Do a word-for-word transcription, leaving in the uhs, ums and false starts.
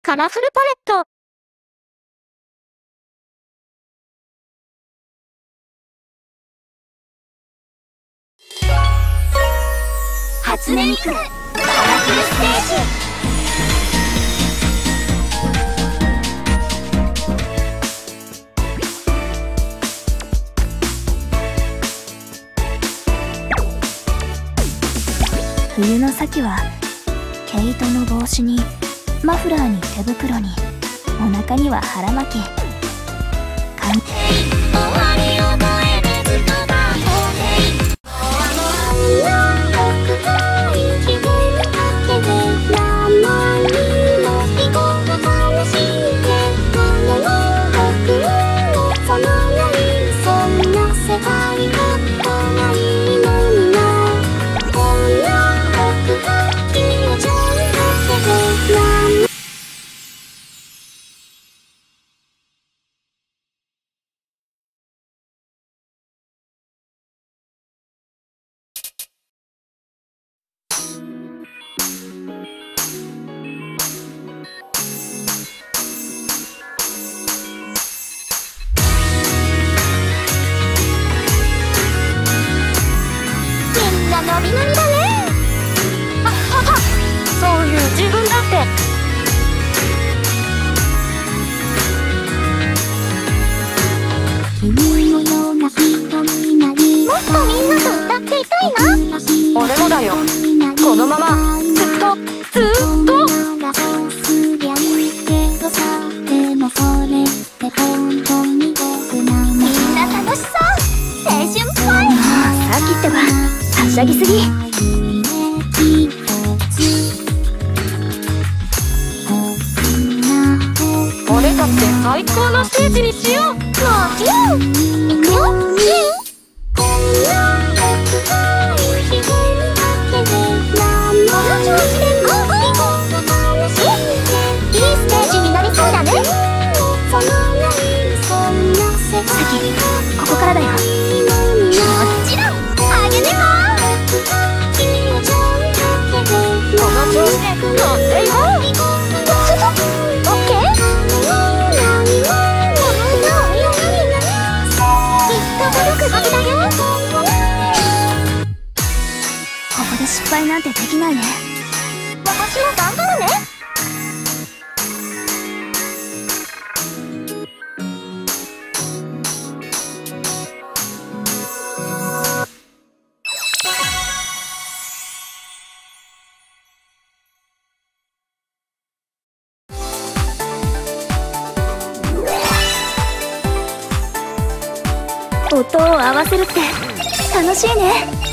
カラフルパレット。初音ミクカラフルステージ。 冬の先は毛糸の帽子にマフラーに手袋にお腹には腹巻き。かんノリノリだね。あはは、そういう自分だって。 君のような人になり、 もっとみんなと歌っていたいな。俺もだよ。このままずっとずっと。みんな楽しそう。青春っぽい。 もうさっきってばはしゃぎすぎ。 俺たちで最高のステージにしよう。もちろん。いくよ。この調子でゴーゴー。いいステージになりそうだね。 先ここからだよ。 もちろん。あげねこ。この調子で乗っていこう。オッケー。きっと届くはずだよ。 ここで失敗なんてできないね。 私も頑張るね。 音を合わせるって楽しいね。